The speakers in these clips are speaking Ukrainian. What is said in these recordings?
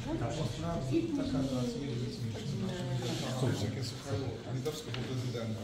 Litewskiego prezydenta.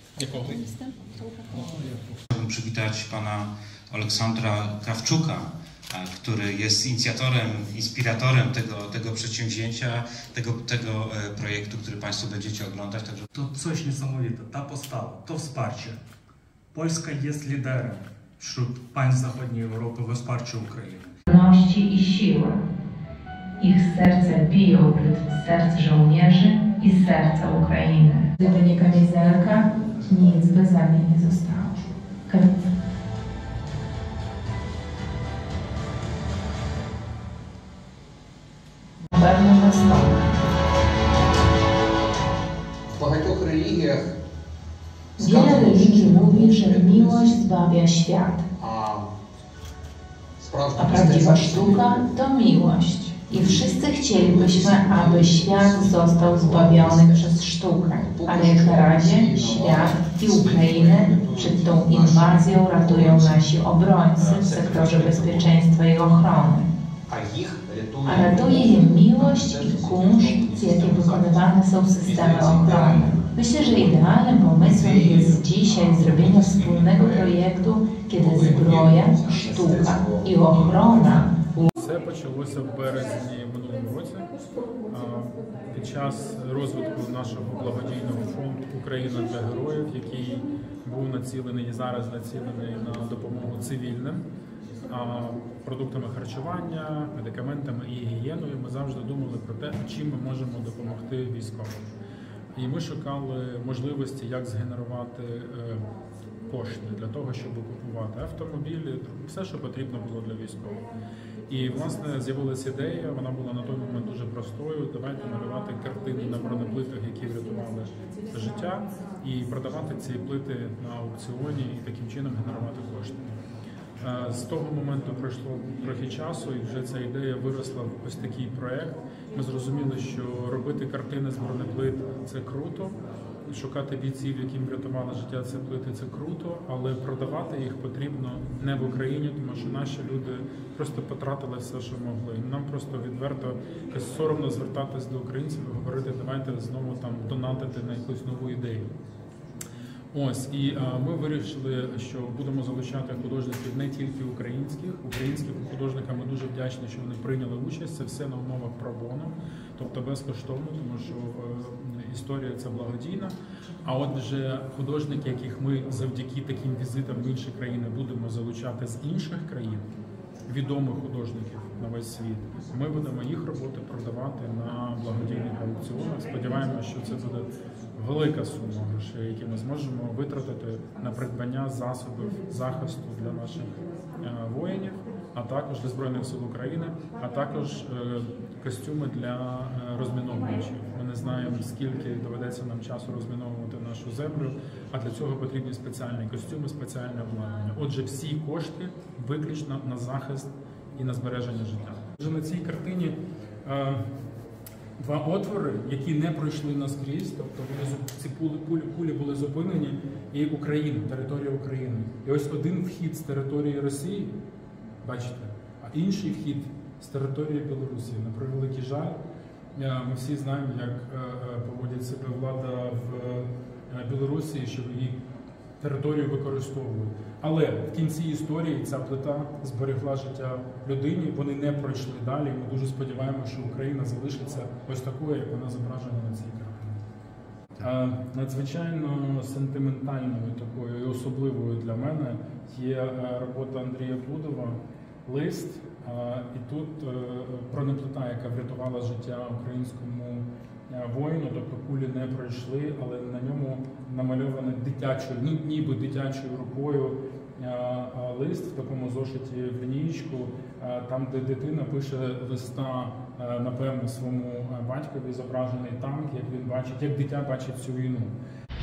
Chciałbym przywitać pana Aleksandra Krawczuka, który jest inicjatorem, inspiratorem tego przedsięwzięcia, tego projektu, który państwo będziecie oglądać. Także... To coś niesamowite, ta postawa, to wsparcie. Polska jest liderem wśród państw zachodniej Europy we wsparciu Ukrainy. I siły. Ich serce biją w rytm serc żołnierzy i serca Ukrainy. Gdyby nie kamizelka, nic by za mnie nie zostało. Na pewno zastąpi. W багатьох релігіях Wiele religii mówi, że miłość zbawia świat, a prawdziwa sztuka to miłość. I wszyscy chcielibyśmy, aby świat został zbawiony przez sztukę. Ale jak na razie świat i Ukrainę przed tą inwazją ratują nasi obrońcy w sektorze bezpieczeństwa i ochrony. A ratuje je miłość i kunszt, z jakiej wykonywane są systemy ochrony. Myślę, że idealnym pomysłem jest dzisiaj zrobienie wspólnego projektu, kiedy zbroja, sztuka i ochrona. Все почалося в березні минулого році під час розвитку нашого благодійного фонду «Україна для героїв», який був націлений і зараз націлений на допомогу цивільним продуктами харчування, медикаментами і гігієною. Ми завжди думали про те, чим ми можемо допомогти військовим. І ми шукали можливості, як згенерувати кошти для того, щоб купувати автомобілі, все, що потрібно було для військових. І, власне, з'явилася ідея, вона була на той момент дуже простою, давайте малювати картини на бронеплитах, які врятували життя, і продавати ці плити на аукціоні і таким чином генерувати кошти. З того моменту пройшло трохи часу, і вже ця ідея виросла в ось такий проєкт. Ми зрозуміли, що робити картини з бронеплит – це круто, шукати бійців, яким врятували життя, це плити – це круто, але продавати їх потрібно не в Україні, тому що наші люди просто потратили все, що могли. Нам просто відверто якось соромно звертатись до українців і говорити, давайте знову там донатити на якусь нову ідею. Ось, і ми вирішили, що будемо залучати художників не тільки українських. Українським художникам ми дуже вдячні, що вони прийняли участь. Це все на умовах про-боно, тобто безкоштовно, тому що історія це благодійна. А от вже художники, яких ми завдяки таким візитам в інші країни будемо залучати з інших країн, відомих художників на весь світ, ми будемо їх роботи продавати на благодійних аукціонах. Сподіваємося, що це буде велика сума грошей, які ми зможемо витратити на придбання засобів захисту для наших воїнів, а також для Збройних сил України, а також костюми для розміновувачів. Ми не знаємо, скільки доведеться нам часу розміновувати нашу землю, а для цього потрібні спеціальні костюми, спеціальне обладнання. Отже, всі кошти виключно на захист і на збереження життя. Вже на цій картині два отвори, які не пройшли наскрізь, тобто ці кулі були зупинені, і Україна, територія України. І ось один вхід з території Росії, бачите, а інший вхід з території Білорусі. На превеликий жаль, ми всі знаємо, як поводить себе влада в Білорусі, що її територію використовують. Але в кінці історії ця плита зберегла життя людині, вони не пройшли далі. Ми дуже сподіваємося, що Україна залишиться ось такою, як вона зображена на цій картині. Надзвичайно сентиментальною такою і особливою для мене є робота Андрія Блудова «Лист». І тут бронеплита, яка врятувала життя українському воїну, тобто кулі не пройшли, але на ньому намальовано дитячою, ніби дитячою рукою лист в такому зошиті в лінієчку, там, де дитина пише листа, напевно, своєму батькові, зображений танк, як він бачить, як дитя бачить цю війну.